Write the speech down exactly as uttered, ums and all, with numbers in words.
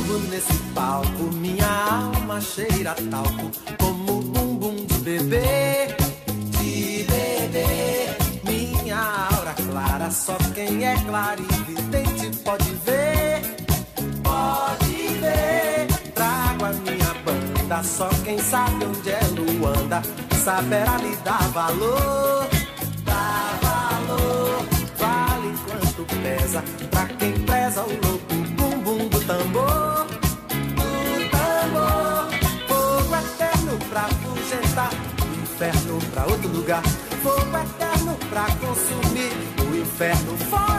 subo nesse palco, minha alma cheira talco, como bumbum de bebê, de bebê. Minha aura clara, só quem é clarividente pode ver, pode ver. Trago a minha banda, só quem sabe onde é Luanda saberá lhe dar valor, dar valor. Vale quanto pesa pra quem preza o louco bumbum do tambor, do tambor. Fogo eterno pra afugentar, o inferno pra outro lugar. Fogo eterno pra consumir, o inferno fora.